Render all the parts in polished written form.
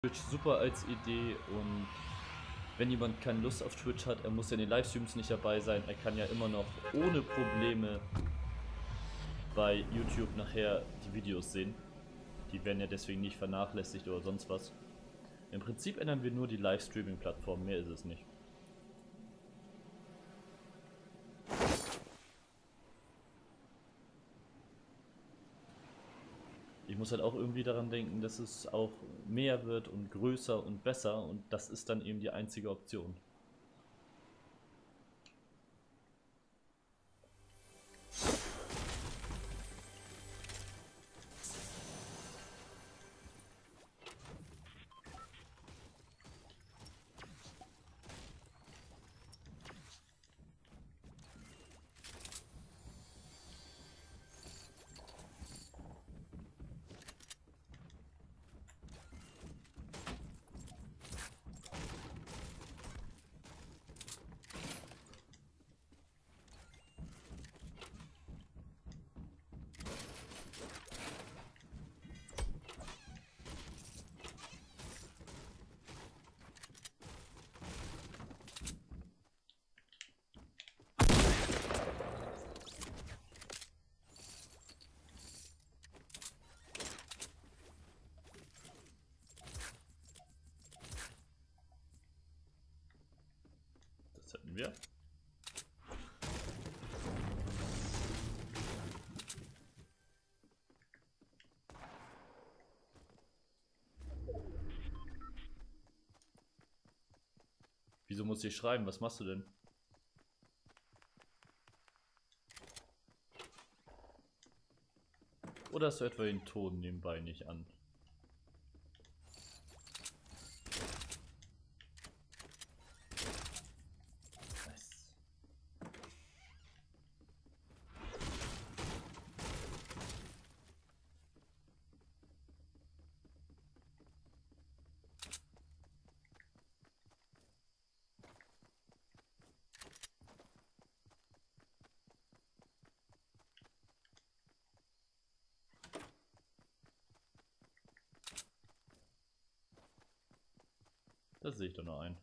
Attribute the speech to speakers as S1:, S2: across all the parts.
S1: Twitch super als Idee, und wenn jemand keine Lust auf Twitch hat, er muss ja in den Livestreams nicht dabei sein, er kann ja immer noch ohne Probleme bei YouTube nachher die Videos sehen. Die werden ja deswegen nicht vernachlässigt oder sonst was. Im Prinzip ändern wir nur die Livestreaming-Plattform, mehr ist es nicht. Ich muss halt auch irgendwie daran denken, dass es auch mehr wird und größer und besser, und das ist dann eben die einzige Option. Das hätten wir. Wieso muss ich schreiben? Was machst du denn? Oder hast du etwa den Ton nebenbei nicht an? Nice. Das sehe ich doch noch ein.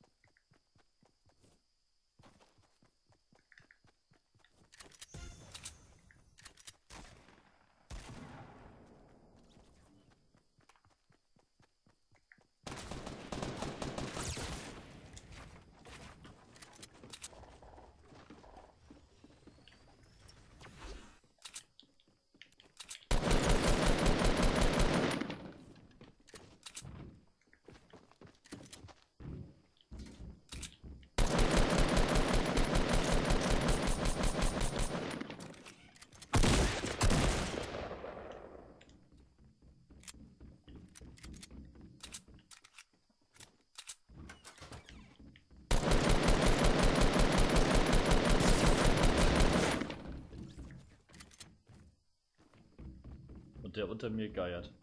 S1: Und der unter mir geiert.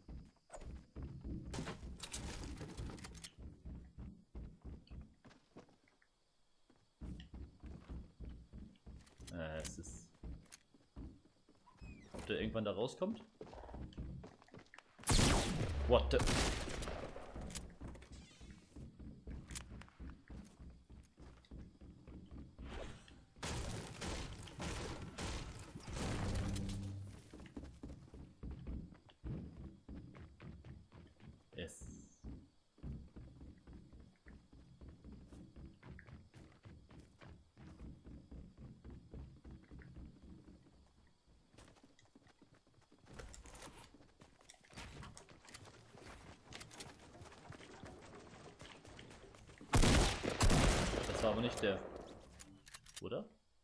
S1: Es ist... Ob der irgendwann da rauskommt? What the... Es... Das war aber nicht der... Oder?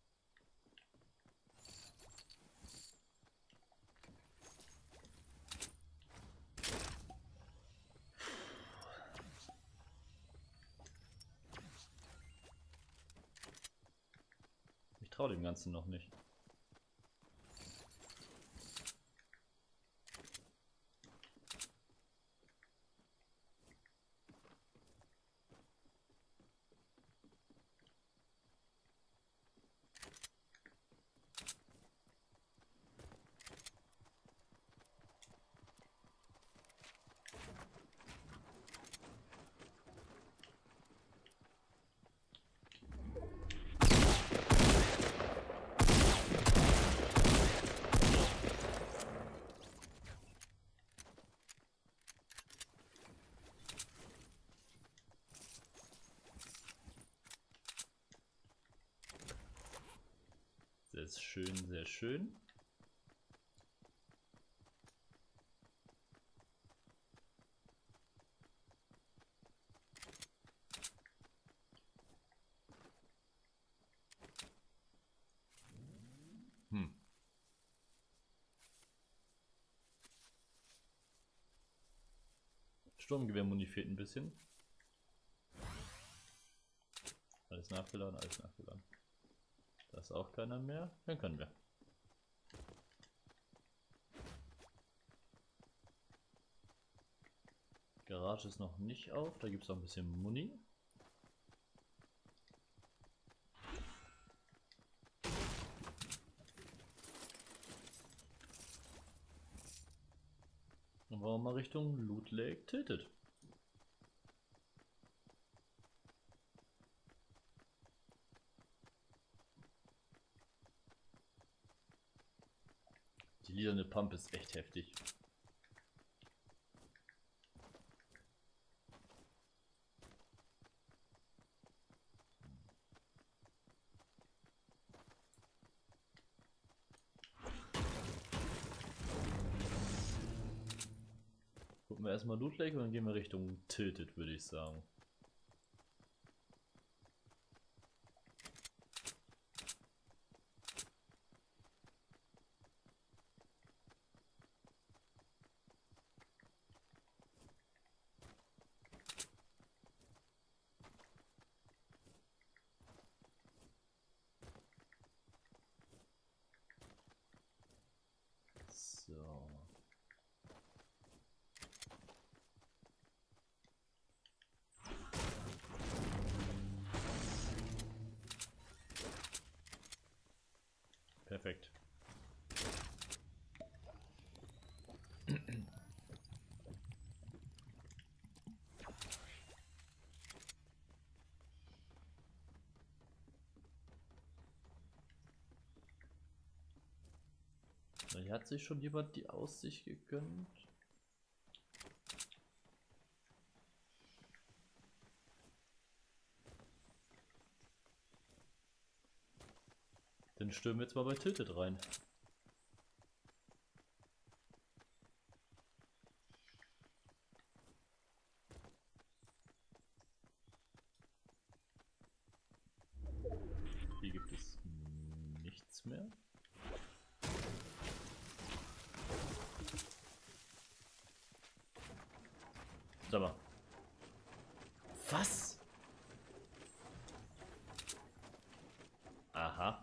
S1: Ich traue dem Ganzen noch nicht. Alles schön, sehr schön. Sturmgewehr-Muni fehlt ein bisschen. Alles nachgeladen, alles nachgeladen. Da ist auch keiner mehr. Dann können wir. Garage ist noch nicht auf. Da gibt es auch ein bisschen Muni. Und wollen wir mal Richtung Loot Lake Tilted. Die lilane Pump ist echt heftig. Gucken wir erstmal Loot Lake und dann gehen wir Richtung Tilted, würde ich sagen. So. Perfekt. Hier hat sich schon jemand die Aussicht gegönnt. Dann stürmen wir jetzt mal bei Tilted rein. Hier gibt es nichts mehr. Sag mal. Was? Aha.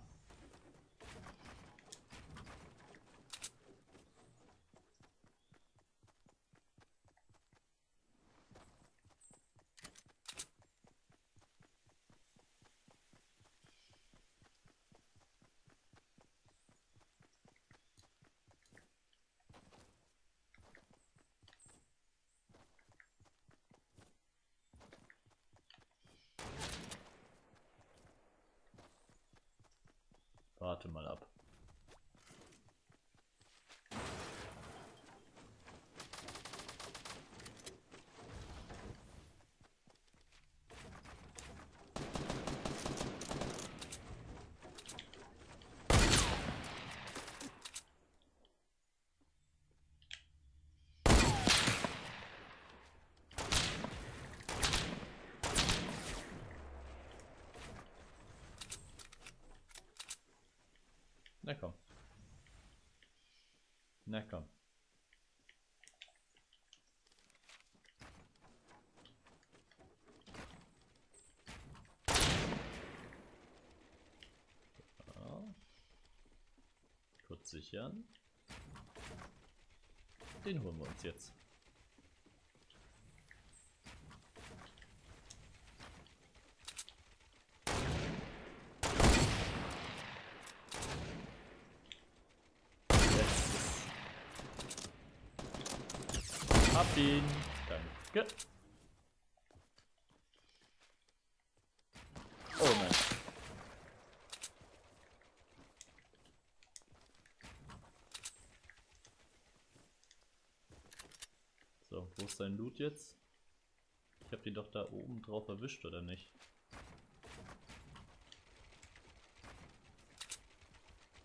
S1: Warte mal ab. Na komm. Na komm. Ja. Kurz sichern. Den holen wir uns jetzt. Hab ihn. Danke. Oh nein. So, wo ist sein Loot jetzt? Ich habe den doch da oben drauf erwischt, oder nicht?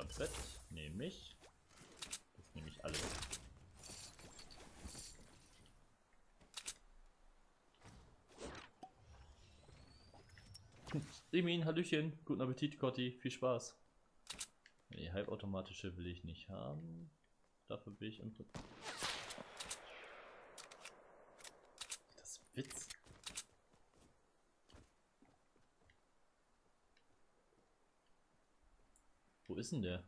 S1: Jump-Bett nehme ich. Das nehme ich alles. Emin, Hallöchen, guten Appetit, Cotti, viel Spaß. Die halbautomatische will ich nicht haben. Dafür will ich im Prinzip. Das ist Witz. Wo ist denn der?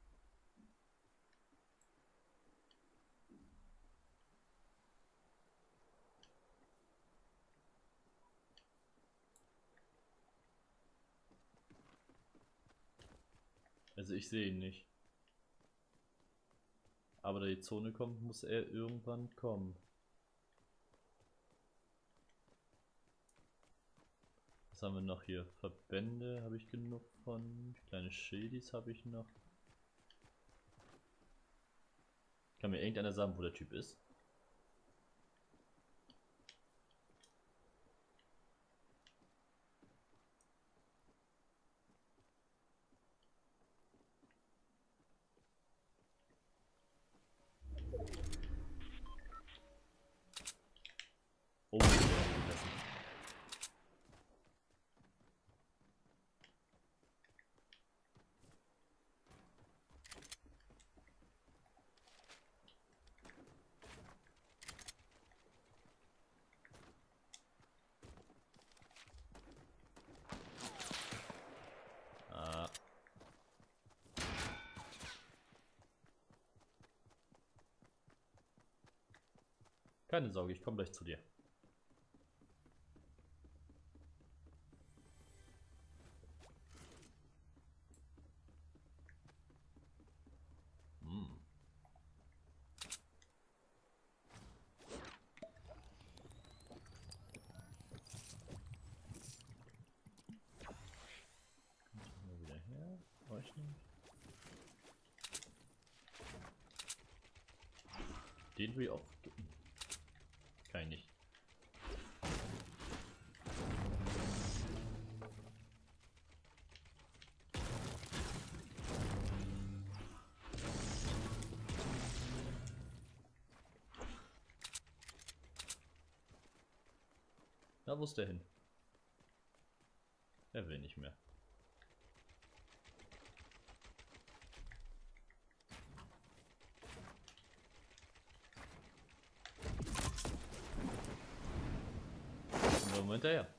S1: Also ich sehe ihn nicht. Aber da die Zone kommt, muss er irgendwann kommen. Was haben wir noch hier? Verbände habe ich genug von. Kleine Schildis habe ich noch. Kann mir irgendeiner sagen, wo der Typ ist? Oh, der hat gegessen. Ah. Keine Sorge, ich komme gleich zu dir. Den will ich auch. Kann ich nicht. Da wo ist der hin? Er will nicht mehr. Moment hinterher.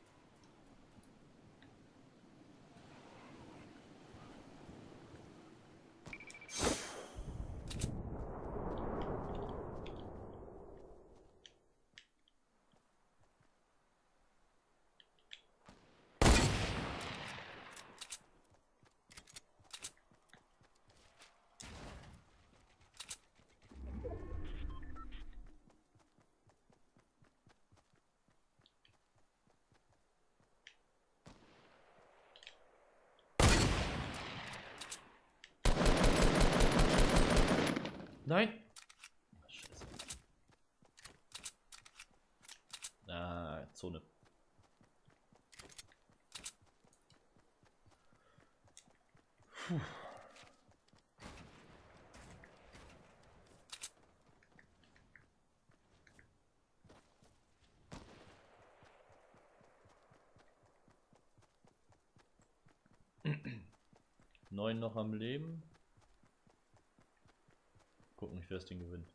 S1: Nein! Ach, Scheiße. Ah, Zone. Puh. Neun noch am Leben. Gucken, wer das Ding gewinnt.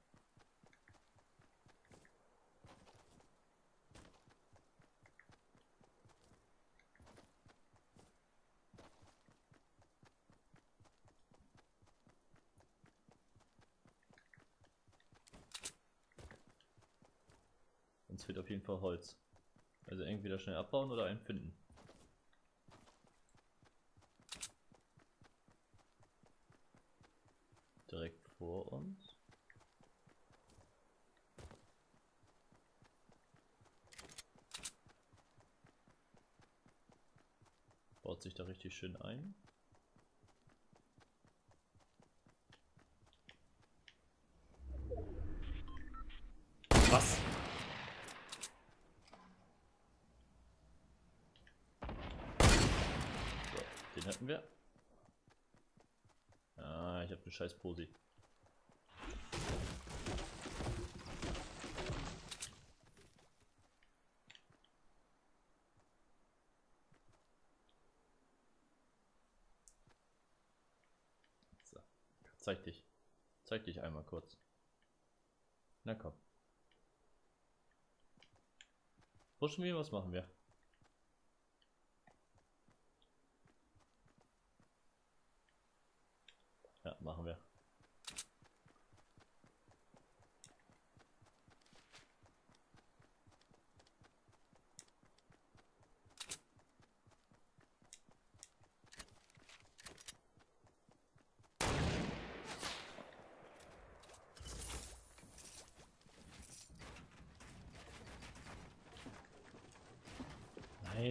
S1: Uns fehlt auf jeden Fall Holz. Also entweder schnell abbauen oder einen finden. Direkt vor uns. Baut sich da richtig schön ein. Was? So, den hatten wir. eine scheiß Posi. So. Zeig dich. Zeig dich einmal kurz. Na komm. Pushen wir, was machen wir? Ja, machen wir. Nein.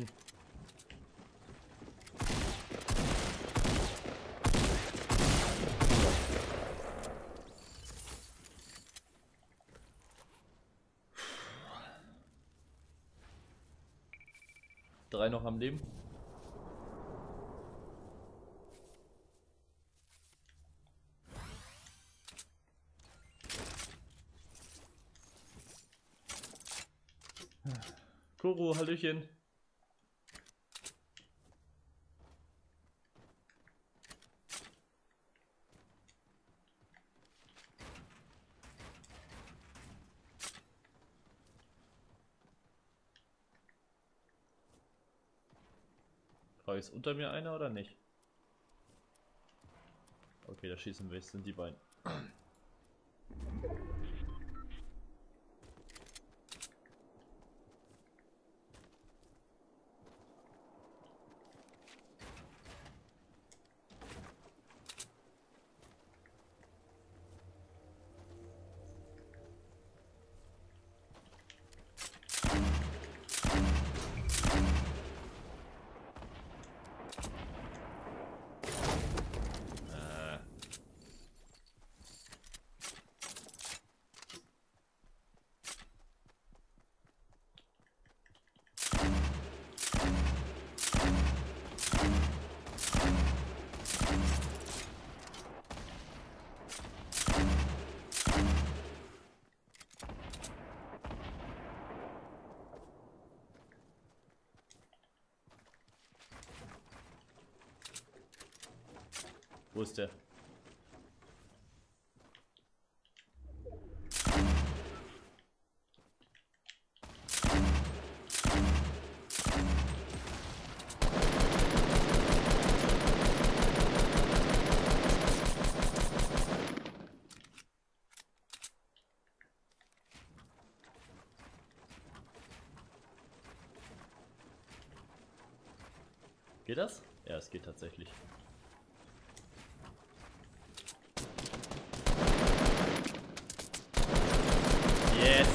S1: Drei noch am Leben. Kuro, Hallöchen. Frage ist unter mir einer oder nicht? Okay, da schießen wir, sind die beiden. Wo ist der? Geht das? Ja, es geht tatsächlich. Yes!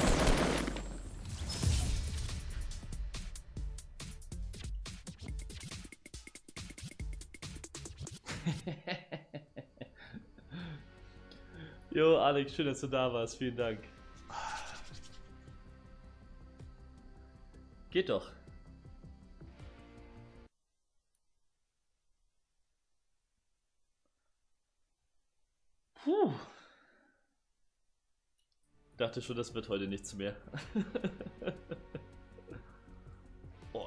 S1: Jo, Alex, schön, dass du da warst. Vielen Dank. Geht doch. Puh. Dachte schon, das wird heute nichts mehr. Oh.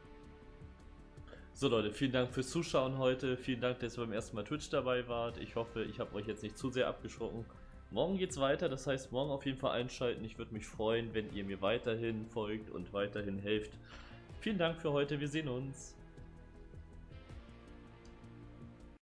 S1: So Leute, vielen Dank fürs Zuschauen heute. Vielen Dank, dass ihr beim ersten Mal Twitch dabei wart. Ich hoffe, ich habe euch jetzt nicht zu sehr abgeschrocken. Morgen geht's weiter, das heißt morgen auf jeden Fall einschalten. Ich würde mich freuen, wenn ihr mir weiterhin folgt und weiterhin helft. Vielen Dank für heute, wir sehen uns.